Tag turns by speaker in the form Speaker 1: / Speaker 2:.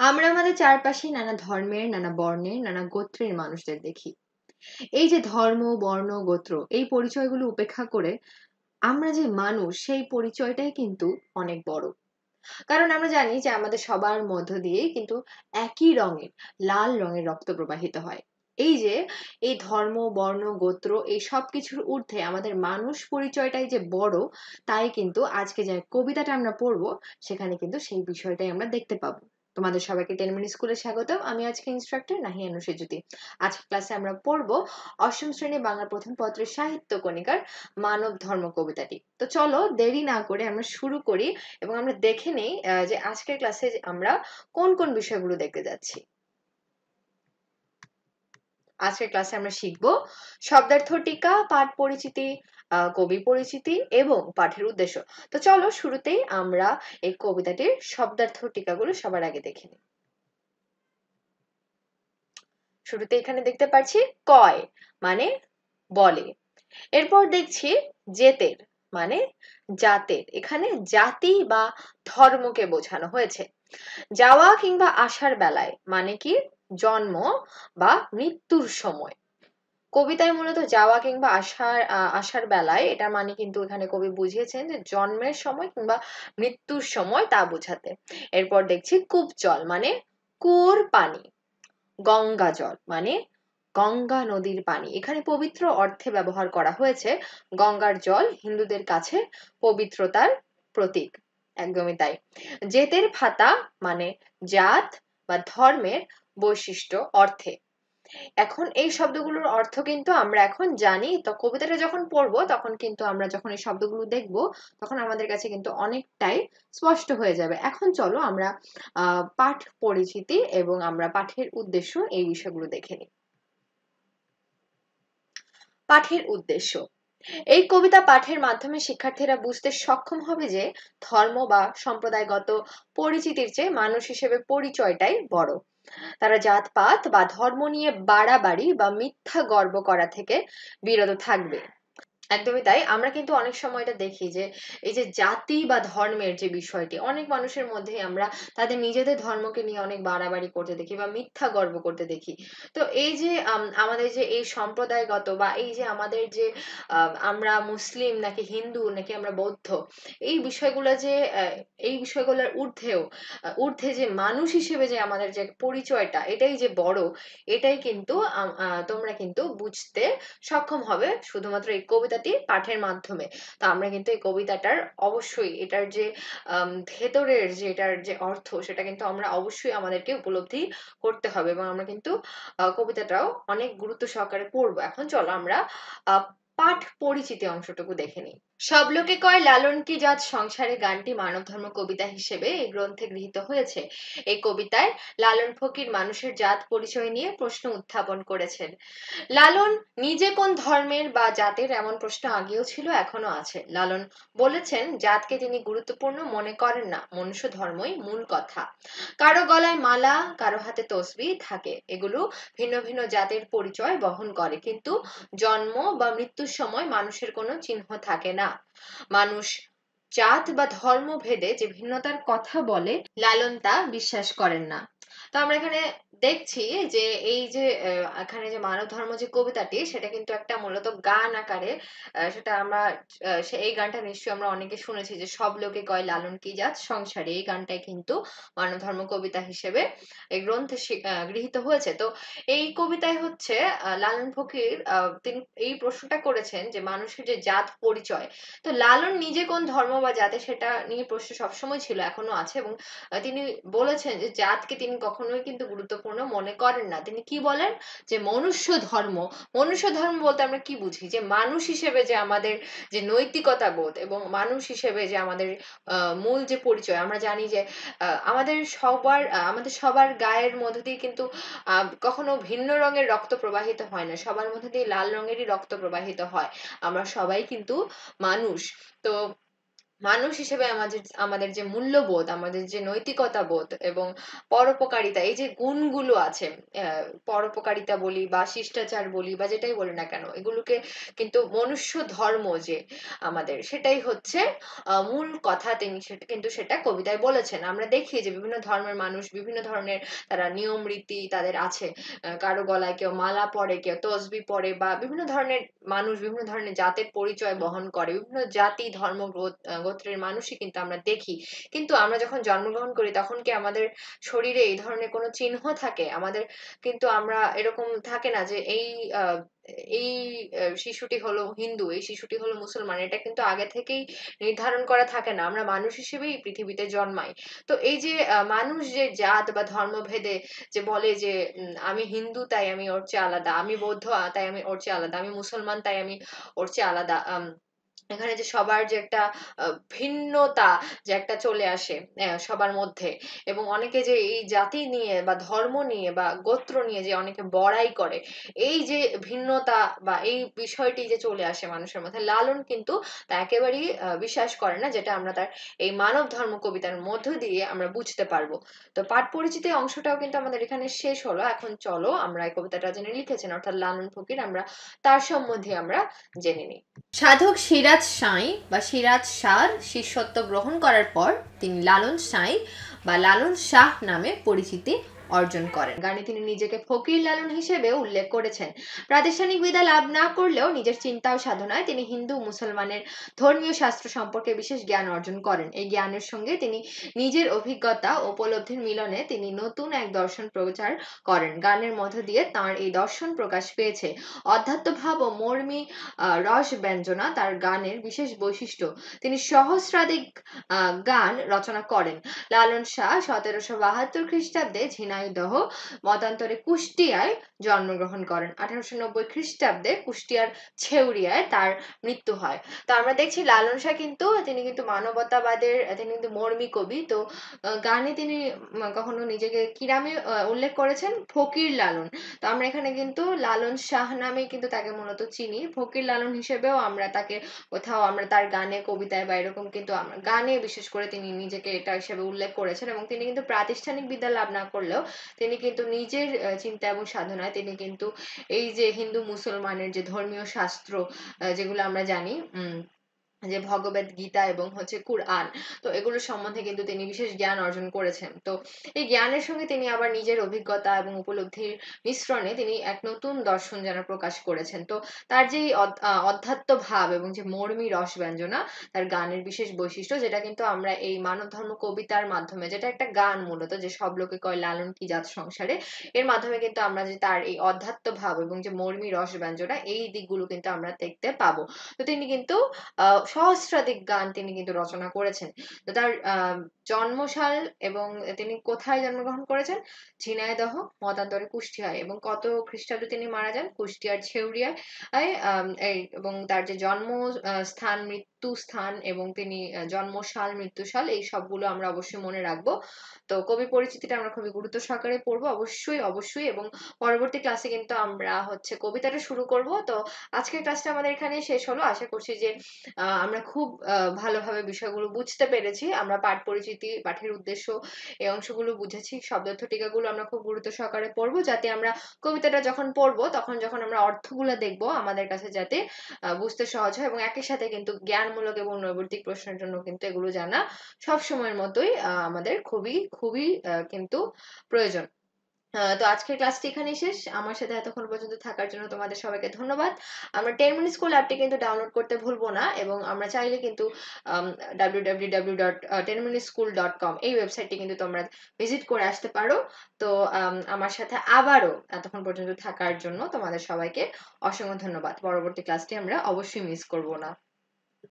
Speaker 1: আমরা আমাদের চারপাশে নানা ধর্মের, নানা বর্ণের, নানা গোত্রের মানুষদের দেখি। এই যে ধর্ম, বর্ণ, গোত্র এই পরিচয়গুলো উপেক্ষা করে আমরা যে মানুষ সেই পরিচয়টাই কিন্তু অনেক বড়। কারণ আমরা জানি যে আমাদের সবার মধ্য দিয়েই কিন্তু একই রঙের, লাল রঙের রক্ত প্রবাহিত হয়। এই যে এই ধর্ম, বর্ণ, গোত্র এই সবকিছুর ঊর্ধ্বে আমাদের মানুষ পরিচয়টাই যে বড়, তাই কিন্তু আজকে যে কবিতাটা আমরা পড়বো সেখানে কিন্তু সেই বিষয়টাই আমরা দেখতে পাবো। তোমাদের সবাইকে 10 মিনিট স্কুলে স্বাগত। আমি আজকে ইনস্ট্রাক্টর নাহিয়ান সেজুতি। আজকে ক্লাসে আমরা পড়বো অষ্টম শ্রেণী বাংলা প্রথম পত্রের সাহিত্য কণিকার মানব ধর্ম কবিতাটি। তো চলো দেরি না করে আমরা শুরু করি এবং আমরা দেখে নেই যে আজকের ক্লাসে আমরা কোন কোন বিষয়গুলো দেখতে যাচ্ছি। আজকের ক্লাসে আমরা শিখব শব্দার্থ টিকা, পাঠ পরিচিতি, কবি পরিচিতি এবং পাঠের উদ্দেশ্য। তো চলো শুরুতেই আমরা এই কবিতাটির শব্দার্থ টিকাগুলো সবার আগে দেখে নিই। শুরুতে এখানে দেখতে পাচ্ছি কয় মানে বলে, এরপর দেখছি জেতের মানে জাতের, এখানে জাতি বা ধর্মকে বোঝানো হয়েছে। যাওয়া কিংবা আসার বেলায় মানে কি জন্ম বা মৃত্যুর সময়। কবিতায় মূলত যাওয়া কিংবা আসার বেলায় এটা মানে কিন্তু এখানে কবি বুঝিয়েছেন যে জন্মের সময় কিংবা মৃত্যুর সময় তা বোঝাতে। এরপর দেখছি কূপ জল মানে কুয়োর পানি। গঙ্গা জল মানে গঙ্গা নদীর পানি, এখানে পবিত্র অর্থে ব্যবহার করা হয়েছে। গঙ্গার জল হিন্দুদের কাছে পবিত্রতার প্রতীক, একদমই তাই। জেতের ভাতা মানে জাত বা ধর্মের বৈশিষ্ট্য অর্থে। এখন এই শব্দগুলোর অর্থ কিন্তু আমরা এখন জানি, তো কবিতাটা যখন পড়বো তখন কিন্তু আমরা যখন এই শব্দগুলো দেখব তখন আমাদের কাছে কিন্তু অনেকটাই স্পষ্ট হয়ে যাবে। এখন চলো আমরা পাঠ পরিচিতি এবং আমরা পাঠের উদ্দেশ্য এই বিষয়গুলো দেখে নিই। পাঠের উদ্দেশ্য, এই কবিতা পাঠের মাধ্যমে শিক্ষার্থীরা বুঝতে সক্ষম হবে যে ধর্ম বা সম্প্রদায়গত পরিচিতির চেয়ে মানুষ হিসেবে পরিচয়টাই বড়। তারা জাতপাত বা ধর্ম নিয়ে বাড়াবাড়ি বা মিথ্যা গর্ব করা থেকে বিরত থাকবে। একদমই তাই, আমরা কিন্তু অনেক সময় এটা দেখি যে এই যে জাতি বা ধর্মের যে বিষয়টি অনেক মানুষের মধ্যে আমরা তাদের নিজেদের ধর্মকে নিয়ে অনেক বাড়াবাড়ি করতে দেখি বা মিথ্যা গর্ব করতে দেখি। তো এই যে আমাদের যে এই সম্প্রদায়গত বা এই যে আমাদের যে আমরা মুসলিম নাকি হিন্দু নাকি আমরা বৌদ্ধ, এই বিষয়গুলো যে এই বিষয়গুলোর ঊর্ধ্বে যে মানুষ হিসেবে যে আমাদের যে পরিচয়টা এটাই যে বড়, এটাই কিন্তু তোমরা কিন্তু বুঝতে সক্ষম হবে শুধুমাত্র এই কবিতাটি পাঠের মাধ্যমে। তো আমরা কিন্তু এই কবিতাটার অবশ্যই এটার যে ভেতরের যে এটার যে অর্থ সেটা কিন্তু আমরা অবশ্যই আমাদেরকে উপলব্ধি করতে হবে এবং আমরা কিন্তু কবিতাটাও অনেক গুরুত্ব সহকারে পড়বো। এখন চলো আমরা পাঠ পরিচিতি অংশটুকু দেখে নিই। সব লোকে কয় লালন কি জাত সংসারে গানটি মানব ধর্ম কবিতা হিসেবে এই গ্রন্থে গৃহীত হয়েছে। এই কবিতায় লালন ফকির মানুষের জাত পরিচয় নিয়ে প্রশ্ন উত্থাপন করেছেন। লালন নিজে কোন ধর্মের বা জাতের এমন প্রশ্ন আগেও ছিল, এখনো আছে। লালন বলেছেন জাতকে তিনি গুরুত্বপূর্ণ মনে করেন না, মনুষ্য ধর্মই মূল কথা। কারো গলায় মালা, কারো হাতে তসবিহ থাকে, এগুলো ভিন্ন ভিন্ন জাতের পরিচয় বহন করে, কিন্তু জন্ম বা মৃত্যুর সময় মানুষের কোনো চিহ্ন থাকে না। মানুষ জাত বা ধর্ম ভেদে যে ভিন্নতার কথা বলে লালন তা বিশ্বাস করেন না। তো আমরা এখানে দেখছি যে এই যে এখানে যে মানব ধর্ম যে কবিতাটি সেটা কিন্তু একটা মূলত গান আকারে, সেটা আমরা এই গানটা নিশ্চয়ই আমরা অনেকে শুনেছি যে সব লোকে কয় লালন কি জাত সংসারে, এই গানটাই কিন্তু মানব ধর্ম কবিতা হিসেবে এই গ্রন্থে গৃহীত হয়েছে। তো এই কবিতায় হচ্ছে লালন ফকির তিনি এই প্রশ্নটা করেছেন যে মানুষের যে জাত পরিচয়, তো লালন নিজে কোন ধর্ম বা জাতে সেটা নিয়ে প্রশ্ন সবসময় ছিল, এখনো আছে। এবং তিনি বলেছেন যে জাতকে তিনি কখনোই কিন্তু গুরুত্বপূর্ণ মনে করেন না। তিনি কি বলেন যে মনুষ্য ধর্ম, মনুষ্য ধর্ম বলতে আমরা কি বুঝি, যে মানুষ হিসেবে যে আমাদের যে নৈতিকতা বোধ এবং মানুষ হিসেবে যে আমাদের মূল যে পরিচয়। আমরা জানি যে আমাদের সবার গায়ের মধ্যে দিয়ে কিন্তু কখনো ভিন্ন রঙের রক্ত প্রবাহিত হয় না, সবার মধ্যে দিয়ে লাল রঙেরই রক্ত প্রবাহিত হয়। আমরা সবাই কিন্তু মানুষ। তো মানুষ হিসেবে আমাদের যে মূল্যবোধ, আমাদের যে নৈতিকতা বোধ এবং পরোপকারিতা, এই যে গুণগুলো আছে, পরোপকারিতা বলি বা শিষ্টাচার বলি বা যেটাই বলি না কেন, এগুলোকে কিন্তু মনুষ্য ধর্ম যে আমাদের, সেটাই হচ্ছে মূল কথা। তিনি কিন্তু সেটা কবিতায় বলেছেন। আমরা দেখি যে বিভিন্ন ধর্মের মানুষ বিভিন্ন ধরনের তারা নিয়ম রীতি তাদের আছে। কারো গলায় কেউ মালা পরে, কেউ তসবি পরে, বা বিভিন্ন ধরনের মানুষ বিভিন্ন ধরনের জাতের পরিচয় বহন করে, বিভিন্ন জাতি ধর্ম গোত্রের মানুষই কিন্তু আমরা দেখি। কিন্তু আমরা যখন জন্মগ্রহণ করি তখন কি আমাদের শরীরে এই ধরনের কোনো চিহ্ন থাকে? আমাদের কিন্তু আমরা এরকম থাকে না যে এই শিশুটি হলো হিন্দু, এই শিশুটি হলো মুসলমান, এটা কিন্তু আগে থেকেই নির্ধারণ করা থাকে না। আমরা মানুষ হিসেবেই পৃথিবীতে জন্মাই। তো এই যে মানুষ যে জাত বা ধর্মভেদে যে বলে যে আমি হিন্দু তাই আমি ওর চেয়ে আলাদা, আমি বৌদ্ধ তাই আমি ওর চেয়ে আলাদা, আমি মুসলমান তাই আমি ওর চেয়ে আলাদা, এখানে যে সবার যে একটা ভিন্নতা যে একটা চলে আসে সবার মধ্যে, এবং অনেকে যে এই জাতি নিয়ে বা ধর্ম নিয়ে বা গোত্র নিয়ে যে অনেকে বড়াই করে, এই যে ভিন্নতা বা এই বিষয়টি যে চলে আসে মানুষের মধ্যে, লালন কিন্তু তা একেবারেই বিশ্বাস করে না, যেটা আমরা তার এই মানব ধর্ম কবিতার মধ্য দিয়ে আমরা বুঝতে পারবো। তো পাঠ পরিচিতি অংশটাও কিন্তু আমাদের এখানে শেষ হলো। এখন চলো আমরা এই কবিতাটা যিনি লিখেছেন অর্থাৎ লালন ফকির, আমরা তার সম্বন্ধে আমরা জেনে নিই। সাধক সিরাজ সাঁই বা সিরাজ শাহর শিষ্যত্ব গ্রহণ করার পর তিনি লালন সাঁই বা লালন শাহ নামে পরিচিতি অর্জন করেন। গানে তিনি নিজেকে ফকির লালন হিসেবে উল্লেখ করেছেন। প্রাতিষ্ঠানিক বিদ্যা লাভ না করলেও নিজের চিন্তা ও সাধনায় তিনি হিন্দু মুসলমানের ধর্মীয় শাস্ত্র সম্পর্কে বিশেষ জ্ঞান অর্জন করেন। এই জ্ঞানের সঙ্গে তিনি নিজের অভিজ্ঞতা ও উপলব্ধির মিলনে তিনি নতুন এক দর্শন প্রচার করেন। গানের মধ্য দিয়ে তাঁর এই দর্শন প্রকাশ পেয়েছে। অধ্যাত্মভাব ও মর্মী রস ব্যঞ্জনা তার গানের বিশেষ বৈশিষ্ট্য। তিনি সহস্রাধিক গান রচনা করেন। লালন শাহ 1772 খ্রিস্টাব্দে ঝিনাইদহ মতান্তরে কুষ্টিয়ায় জন্মগ্রহণ করেন। 1890 খ্রিস্টাব্দে কুষ্টিয়ার ছেউরিয়ায় তার মৃত্যু হয়। তো আমরা দেখছি লালন শাহ কিন্তু তিনি কিন্তু মানবতাবাদের, তিনি কিন্তু মর্মী কবি। তো গানে তিনি কখনো নিজেকে কি নামে উল্লেখ করেছেন? ফকির লালন। তো আমরা এখানে কিন্তু লালন শাহ নামে কিন্তু তাকে মূলত চিনি। ফকির লালন হিসেবেও আমরা তাকে কোথাও আমরা তার গানে কবিতায় বা এরকম কিন্তু আমরা গানে বিশেষ করে তিনি নিজেকে এটা হিসেবে উল্লেখ করেছেন। এবং তিনি কিন্তু প্রাতিষ্ঠানিক বিদ্যা লাভ না করলেও তিনি কিন্তু নিজের চিন্তা এবং সাধনায় তিনি কিন্তু এই যে হিন্দু মুসলমানের যে ধর্মীয় শাস্ত্র যেগুলো আমরা জানি, যে ভগবত গীতা এবং হচ্ছে কুরআন, তো এগুলো সম্বন্ধে কিন্তু তিনি বিশেষ জ্ঞান অর্জন করেছেন। তো এই জ্ঞানের সঙ্গে তিনি আবার নিজের অভিজ্ঞতা এবং উপলব্ধির মিশ্রণে তিনি এক নতুন দর্শন যেন প্রকাশ করেছেন। তো তার যে অধ্যাত্ম ভাব এবং যে মর্মী রস ব্যঞ্জনা তার গানের বিশেষ বৈশিষ্ট্য, যেটা কিন্তু আমরা এই মানব ধর্ম কবিতার মাধ্যমে, যেটা একটা গান মূলত, যে সব লোকে কয় লালন কি জাত সংসারে, এর মাধ্যমে কিন্তু আমরা যে তার এই অধ্যাত্ম ভাব এবং যে মর্মী রস ব্যঞ্জনা এই দিকগুলো কিন্তু আমরা দেখতে পাবো। তো তিনি কিন্তু সহস্রাধিক গান তিনি কিন্তু রচনা করেছেন। তো তার জন্মসাল এবং তিনি কোথায় জন্মগ্রহণ করেছেন? ঝিনাইদহ মতান্তরে কুষ্টিয়ায়। এবং কত খ্রিস্টাব্দে তিনি মারা যান? কুষ্টিয়ার ছেউরিয়ায়। এবং তার যে জন্ম স্থান, মৃত্যু স্থান এবং তিনি জন্মসাল মৃত্যুসাল এই সবগুলো আমরা অবশ্যই মনে রাখবো। তো কবি পরিচিতিটা আমরা খুবই গুরুত্ব সহকারে পড়বো অবশ্যই অবশ্যই। এবং পরবর্তী ক্লাসে কিন্তু আমরা হচ্ছে কবিতাটা শুরু করব। তো আজকের ক্লাসটা আমাদের এখানে শেষ হলো। আশা করছি যে আমরা খুব ভালোভাবে বিষয়গুলো বুঝতে পেরেছি। আমরা পাঠ পরিচিতি, পাঠের উদ্দেশ্য এই অংশগুলো বুঝেছি। শব্দার্থ টিকাগুলো আমরা খুব গুরুত্ব সহকারে পড়বো, যাতে আমরা কবিতাটা যখন পড়বো তখন যখন আমরা অর্থগুলো দেখবো আমাদের কাছে যাতে বুঝতে সহজ হয়। এবং একই সাথে কিন্তু জ্ঞানমূলক এবং নৈর্ব্যক্তিক প্রশ্নের জন্য কিন্তু এগুলো জানা সব সময়ের মতোই আমাদের খুবই খুবই কিন্তু প্রয়োজন। তো আজকের ক্লাসটি এখানেই শেষ। আমার সাথে এতক্ষণ পর্যন্ত থাকার জন্য তোমাদের সবাইকে ধন্যবাদ। আমরা 10 মিনিট স্কুল অ্যাপটি কিন্তু ডাউনলোড করতে ভুলবো না, এবং আমরা চাইলে কিন্তু www.10minuteschool.com এই ওয়েবসাইটটি কিন্তু তোমরা ভিজিট করে আসতে পারো। তো আমার সাথে আবারও এতক্ষণ পর্যন্ত থাকার জন্য তোমাদের সবাইকে অসংখ্য ধন্যবাদ। পরবর্তী ক্লাসটি আমরা অবশ্যই মিস করব না।